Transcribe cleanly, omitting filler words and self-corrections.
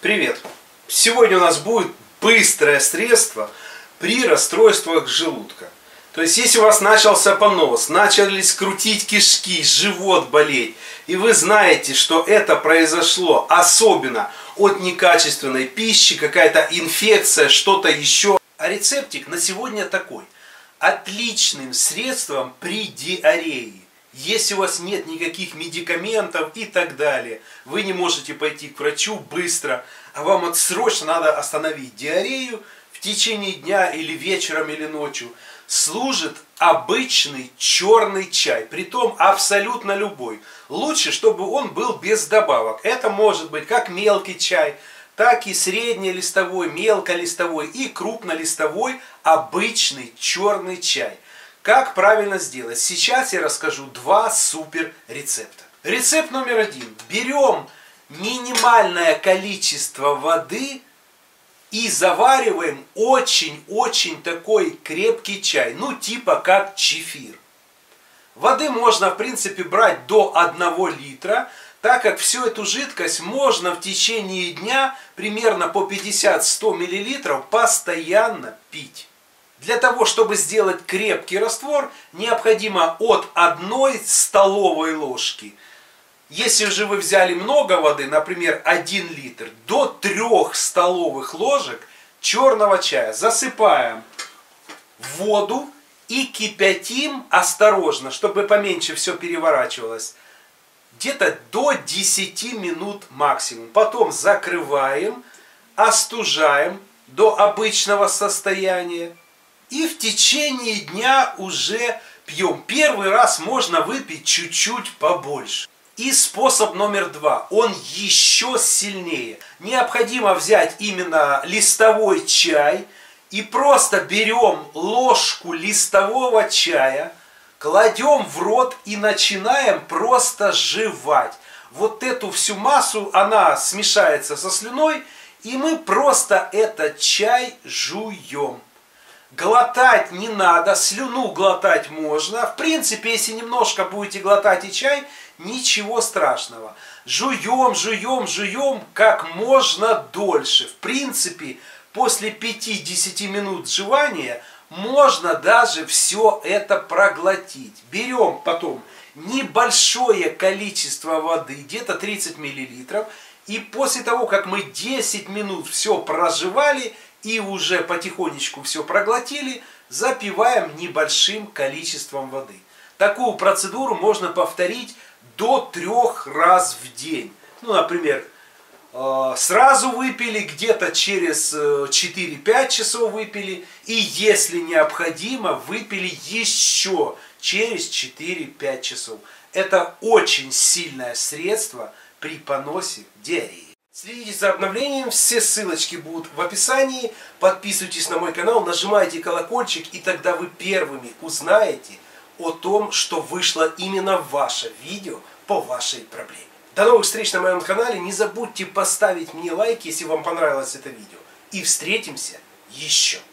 Привет! Сегодня у нас будет быстрое средство при расстройствах желудка. То есть, если у вас начался понос, начали скрутить кишки, живот болеть, и вы знаете, что это произошло особенно от некачественной пищи, какая-то инфекция, что-то еще. А рецептик на сегодня такой. Отличным средством при диарее. Если у вас нет никаких медикаментов и так далее, вы не можете пойти к врачу быстро, а вам срочно надо остановить диарею в течение дня или вечером или ночью, служит обычный черный чай, притом абсолютно любой. Лучше, чтобы он был без добавок. Это может быть как мелкий чай, так и среднелистовой, мелколистовой и крупнолистовой обычный черный чай. Как правильно сделать? Сейчас я расскажу два супер рецепта. Рецепт номер один. Берем минимальное количество воды и завариваем очень-очень такой крепкий чай. Ну, типа как чефир. Воды можно, в принципе, брать до 1 литра, так как всю эту жидкость можно в течение дня примерно по 50-100 мл постоянно пить. Для того, чтобы сделать крепкий раствор, необходимо от 1 столовой ложки. Если же вы взяли много воды, например 1 литр, до 3 столовых ложек черного чая засыпаем в воду и кипятим осторожно, чтобы поменьше все переворачивалось. Где-то до 10 минут максимум. Потом закрываем, остужаем до обычного состояния. И в течение дня уже пьем. Первый раз можно выпить чуть-чуть побольше. И способ номер 2. Он еще сильнее. Необходимо взять именно листовой чай. И просто берем ложку листового чая, кладем в рот и начинаем просто жевать. Вот эту всю массу, она смешается со слюной. И мы просто этот чай жуем. Глотать не надо, слюну глотать можно. В принципе, если немножко будете глотать и чай, ничего страшного. Жуем, жуем, жуем как можно дольше. В принципе, после 5-10 минут жевания можно даже все это проглотить. Берем потом небольшое количество воды, где-то 30 мл. И после того, как мы 10 минут все прожевали, и уже потихонечку все проглотили, запиваем небольшим количеством воды. Такую процедуру можно повторить до 3 раз в день. Ну, например, сразу выпили, где-то через 4-5 часов выпили. И если необходимо, выпили еще через 4-5 часов. Это очень сильное средство при поносе диареи. Следите за обновлением, все ссылочки будут в описании. Подписывайтесь на мой канал, нажимайте колокольчик, и тогда вы первыми узнаете о том, что вышло именно ваше видео по вашей проблеме. До новых встреч на моем канале. Не забудьте поставить мне лайк, если вам понравилось это видео. И встретимся еще.